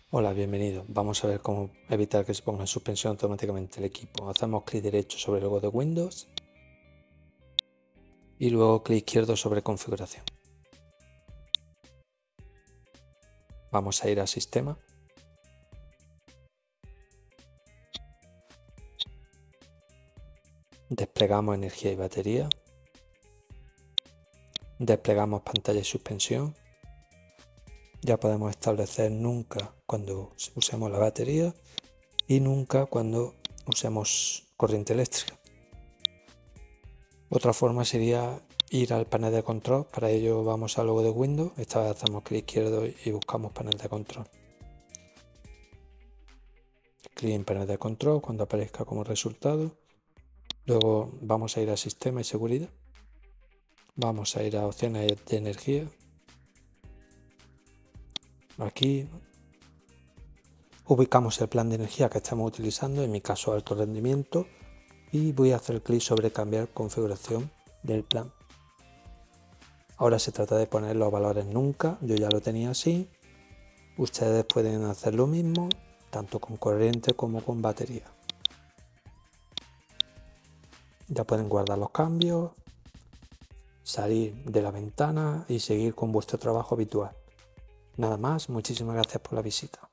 Hola, bienvenido. Vamos a ver cómo evitar que se ponga en suspensión automáticamente el equipo. Hacemos clic derecho sobre el logo de Windows y luego clic izquierdo sobre configuración. Vamos a ir a sistema. Desplegamos energía y batería. Desplegamos pantalla y suspensión. Ya podemos establecer nunca cuando usemos la batería y nunca cuando usemos corriente eléctrica. Otra forma sería ir al panel de control. Para ello vamos al logo de Windows. Esta vez hacemos clic izquierdo y buscamos panel de control. Clic en panel de control cuando aparezca como resultado. Luego vamos a ir a sistema y seguridad. Vamos a ir a opciones de energía. Aquí ubicamos el plan de energía que estamos utilizando, en mi caso alto rendimiento, y voy a hacer clic sobre cambiar configuración del plan. Ahora se trata de poner los valores nunca, yo ya lo tenía así. Ustedes pueden hacer lo mismo, tanto con corriente como con batería. Ya pueden guardar los cambios, salir de la ventana y seguir con vuestro trabajo habitual. Nada más, muchísimas gracias por la visita.